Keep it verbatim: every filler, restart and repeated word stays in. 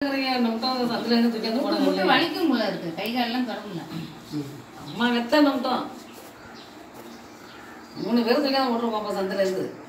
சந்தில இருந்து தூக்கி வந்து போட வலிக்கும் போல இருக்கு, கை காலெல்லாம் கடவுல. அம்மா வெத்த நம்பிட்டோம் மூணு பேரும் தூக்கி தான் போட்டுருவோம் அப்போ சந்தில இருந்து.